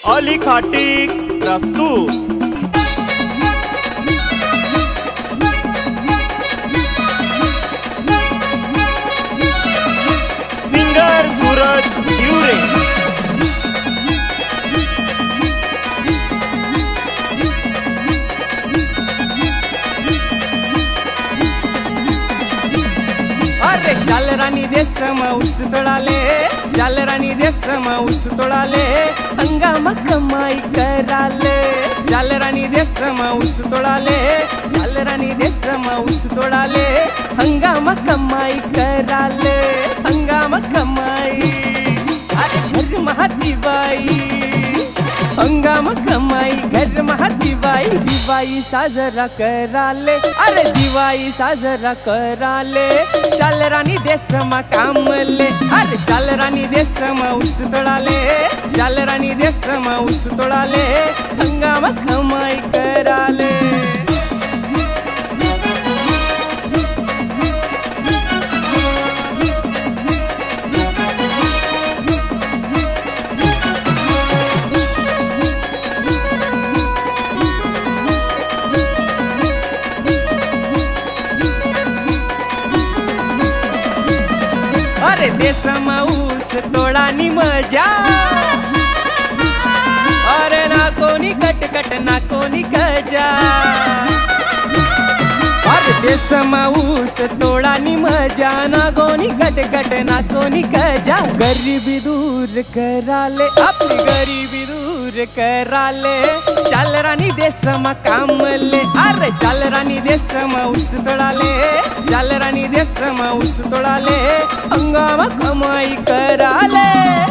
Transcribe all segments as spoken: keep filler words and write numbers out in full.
अली खाटिक प्रस्तुत सिंगर सूरज हिवरे। अरे चाल रानी देशमा ऊस तोडाले, चाल रानी देशमा ऊस तोडाले, हंगामा कमाई कराले। चाल रानी देशमा ऊस तोडाले, चाल रानी देशमा ऊस तोडाले, हंगामा कमाई कराले, हंगामा कमाई। अरे घर महाती बाई, हंगामा कमाई घर महाती बाई, दिवाळी साजरा कराले, अरे दिवाळी साजरा कराले। चाल रानी देशमा कामले, अरे चाल रानी देशमा ऊस तोडाले, चाल रानी देशमा ऊस तोडाले, हंगामा कमाई कराले। अरे देशमा ऊस तोडानी मजा, अरे ना कोणी कटकट ना कोणी गजा। अरे देशमा ऊस तोडानी मजा, ना कोणी कटकट ना कोणी गजा। गरीबी दूर कराले, आपली गरीबी दूर कराले। चाल रानी देशमा कामले, अरे चाल रानी देशमा ऊस तोडाले, चाल रानी देशमा ऊस तोडाले, हंगामा कमाई कराले।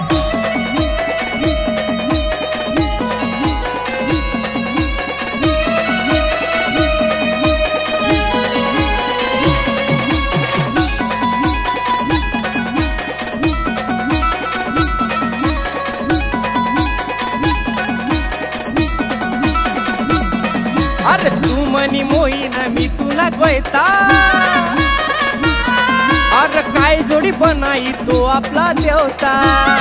अरे तू मनी मोईन मी तुला कोयता, अरे काय जोडी बनाई तो आपला देवता।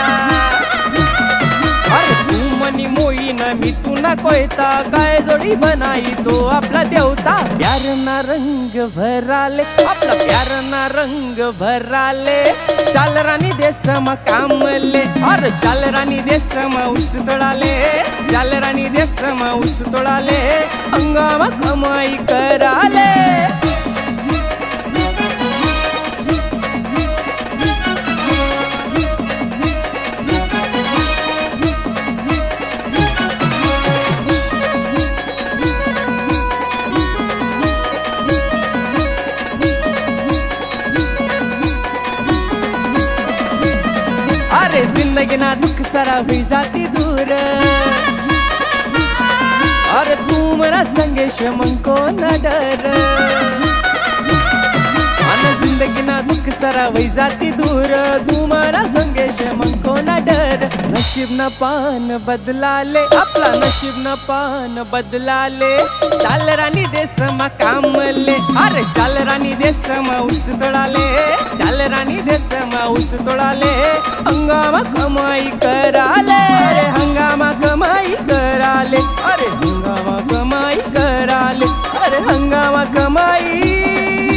अरे तू मनी मोईन मी तुला कोयता, काय जोडी बनाई तो आपला देवता। प्यार ना रंग भराले, आपला प्यार ना रंग भराले। चाल रानी देशमा कामले, अरे चाल रानी देशमा ऊस तोडाले, चाल रानी देशमा ऊस तोडाले, हंगामा कमाई कराले। अरे जिंदगी ना दुख सारा हुई जाती दूर, अरे तू मेरा संगेश मन को न डर। अन जिंदगी ना दुख सारा हुई जाती दूर, तू मेरा संगेश मन को न डर। नशीब न पान बदला ले, आपला नशीब न पान बदला ले। चाल रानी देशमा कामले, अरे चाल रानी देशमा ऊस तोडाले, चाल रानी देशमा ऊस तोडाले, हंगामा कमाई कराले, अरे हंगामा कमाई कराले, अरे हंगामा कमाई कराले, अरे हंगामा कमाई।